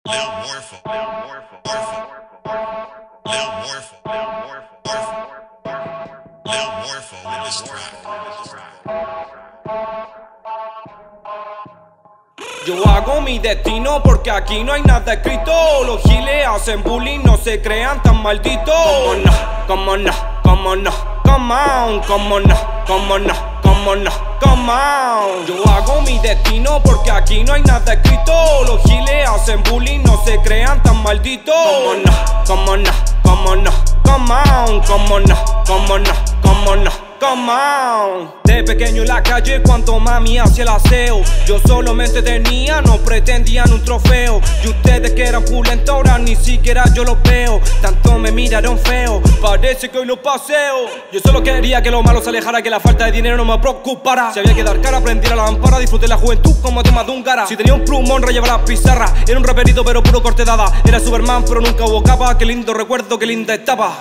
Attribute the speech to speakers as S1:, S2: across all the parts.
S1: Lil Morpho, Lil Morpho, Lil Morpho, Lil Morpho, Lil Morpho in this track.
S2: Yo hago mi destino porque aquí no hay nada escrito. Los giles hacen bullying, no se crean tan malditos. Como no, como no, come on, como no, como no, como no, come on. Yo hago mi destino porque aquí no hay nada escrito. Los giles hacen bullying, no se crean tan malditos. Como no, como no, come on, como no, como no, como no. Come on. De pequeño en la calle cuando mami hacía el aseo, yo solo me entretenía, no pretendían un trofeo. Y ustedes que eran pulentos ahora ni siquiera yo los veo. Tanto me miraron feo, parece que hoy lo paseo. Yo solo quería que lo malo se alejara, que la falta de dinero no me preocupara. Si había que dar cara, prendí la lámpara, disfruté la juventud como tema de un gara. Si tenía un plumón, rayaba las pizarras. Era un raperito pero puro corte dada. Era Superman pero nunca hubo capa. Qué lindo recuerdo, qué linda etapa.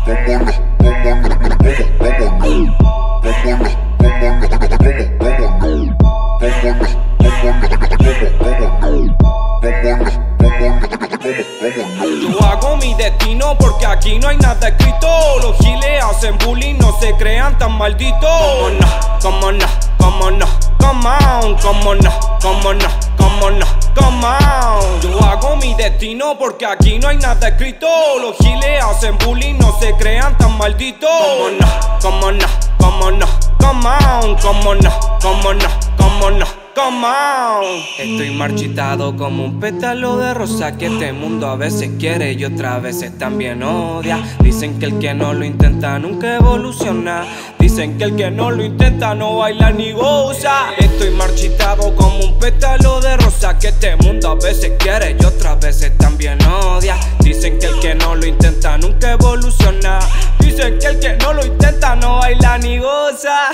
S2: Yo hago mi destino porque aquí no hay nada escrito. Los giles hacen bullying, no se crean tan malditos. Como no, como no, come on, como no, como no, como no, come on. Yo hago mi destino porque aquí no hay nada escrito. Los giles hacen bullying, no se crean tan malditos. Como no, como no, come on, como no, como no, como no. Come on. Estoy marchitado como un pétalo de rosa que este mundo a veces quiere y otras veces también odia. Dicen que el que no lo intenta nunca evoluciona. Dicen que el que no lo intenta no baila ni goza. Estoy marchitado como un pétalo de rosa que este mundo a veces quiere y otras veces también odia. Dicen que el que no lo intenta nunca evoluciona. Dicen que el que no lo intenta no baila ni goza.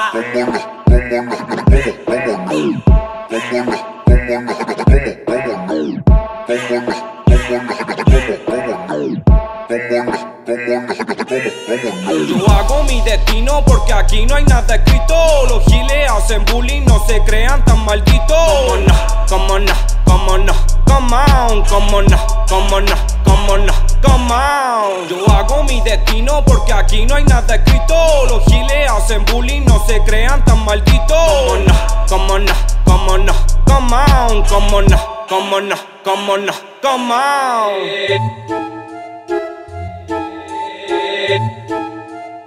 S2: Yo hago mi destino porque aquí no hay nada escrito. Los giles hacen bullying, no se crean tan malditos. Como no, como no, come on, como no, como no, como no, come on. Yo hago mi destino porque aquí no hay nada escrito. Los giles hacen bullying, no se crean tan malditos. Como no, como no, come on, como no, como no, como no, come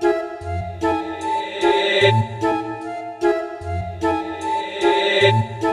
S2: on.